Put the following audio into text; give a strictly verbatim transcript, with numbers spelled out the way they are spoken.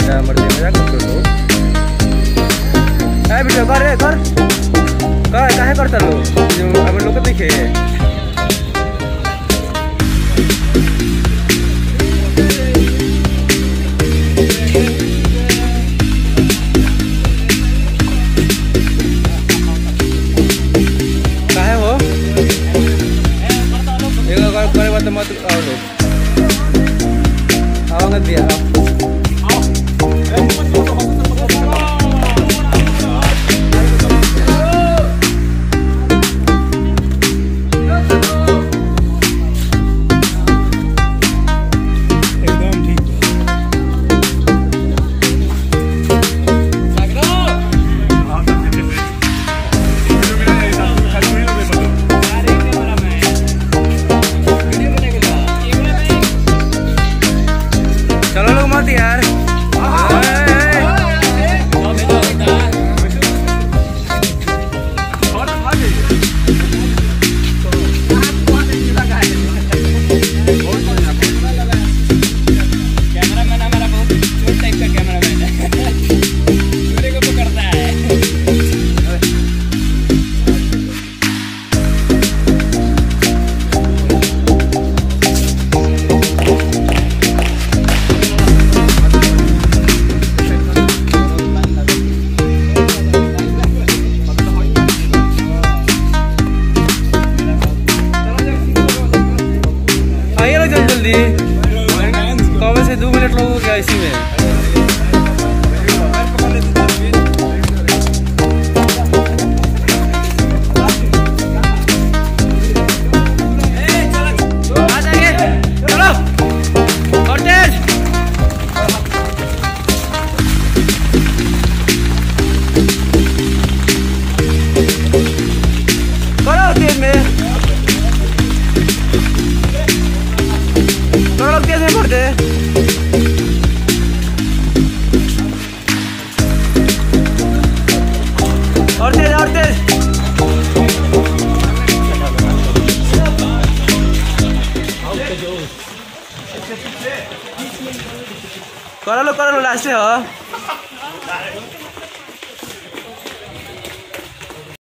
जा मर्जी मजाक करतो तो काय वीडियो कर रे कर काय काहे करता लो आपण लोक दिखे काहे हो एक करे बात मत आओ लो आओ मत दिया यार कैमरामैन हमारा बहुत छोटा टाइप का कैमरामैन है सूर्य को पकड़ता है। जल्दी कब से दो मिनट लोगों क्या इसी में चलो और तेज करो तेज में थोड़ा तेज में भर दे और तेज और तेज करो लो करो लो लास्ट में हो।